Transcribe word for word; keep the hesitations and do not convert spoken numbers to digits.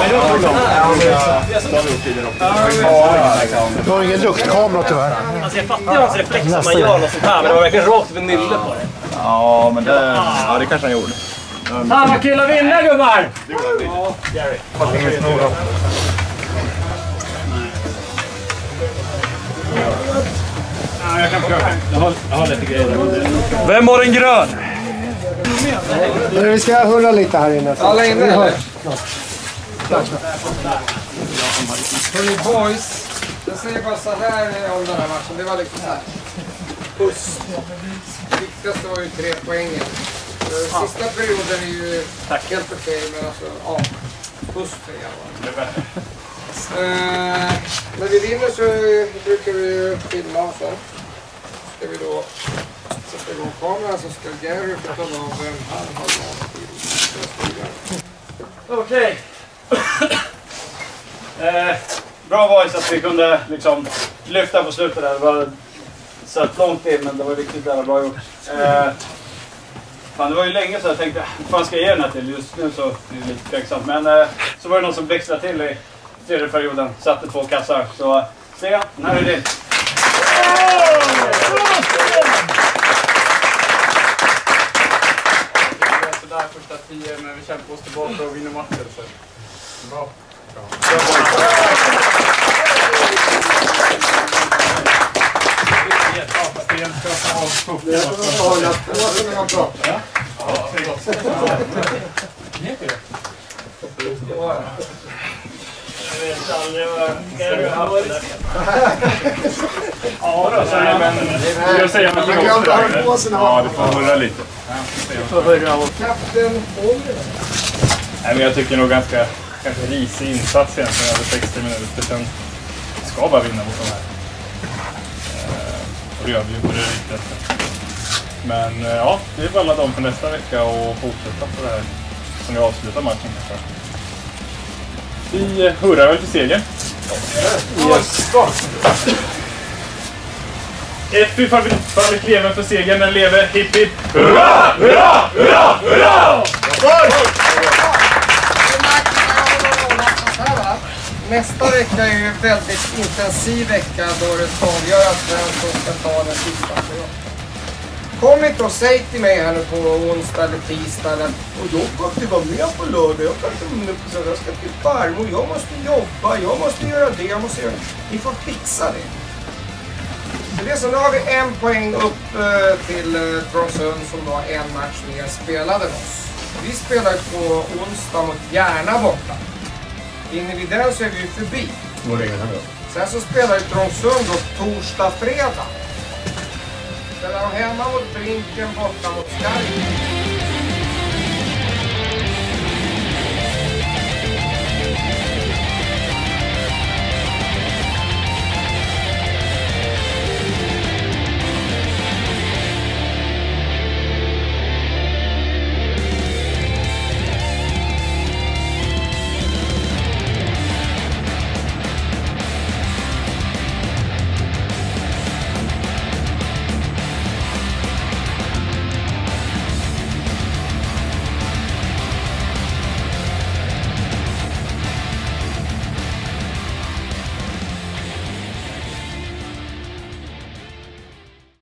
Du har ingen luktkamera tyvärr. Alltså jag fattar ju hans reflex om man gör något sånt här, men det var verkligen rakt över nylle på det. Ja, men det, ja, det kanske han gjorde. Fan vad kul att vinna gubbar! Ja, Gary. Ja, jag kan försöka. Jag har, jag har lite grejer. Vem har en grön? Vi ska hurra lite här inne. Alla inne eller? Hörrni boys, jag säger bara så här om den här matchen. Det var liksom så här. Puss. Viktigaste var ju tre poängen. Sista perioden är ju helt okej, men alltså, ja. Puss för jävlar. Uh, när vi vinner så brukar vi filma och så. Ska vi då sätta igång kameran så ska Gary få tala om vem han har valt till. Okej. eh, bra voice att vi kunde liksom lyfta på slutet där. Det var satt långt in, men det var riktigt jävla bra gjort. Eh, fan, det var ju länge så jag tänkte, vad fan ska jag ge den här till? Just nu så är det lite tveksamt. Men eh, så var det någon som växlade till i tredje perioden, satte två kassar. Så Stefan, den här är din. Sådär första tio, men vi kämpar oss tillbaka och vinner matchen. Så. Bra. Bra. Sten ska ta av puffen. Ja, det var bra. Ja, Jag vet aldrig vad Gary har varit. Ja då, säger men jag säger något också. Ja, det får hurra lite. Kapten Oliver. Nej, men jag tycker nog ganska kanske risig insats egentligen över sextio minuter. Sen ska bara vinna mot de här. Och det gör vi ju på det riktigaste. Men ja, det är alla dem för nästa vecka och fortsätta på det här som vi avslutar matchen kanske. Vi hurrar väl till segern. Yes. F fy faller Kleven för segern, den lever. Hipp hipp. Hurra! Hurra! Hurra! Hurra! Nästa vecka är ju en väldigt intensiv vecka då det ska avgöras vem som ska ta den sista. Kom inte och säg till mig här nu på onsdag eller tisdag eller och jag kan inte vara med på lördag, jag kan inte vara med, jag ska till farmor, jag måste jobba, jag måste göra det, jag måste göra det. Ni får fixa det. Så det är så, nu har vi en poäng upp eh, till eh, Trångsund som då har en match mer spelade än oss. Vi spelar på onsdag mot Järna borta. Inne vid den så är vi ju förbi. Sen så spelar vi Trångsund då torsdag, fredag. Spelar de hemma mot Brinken, borta mot Skarv.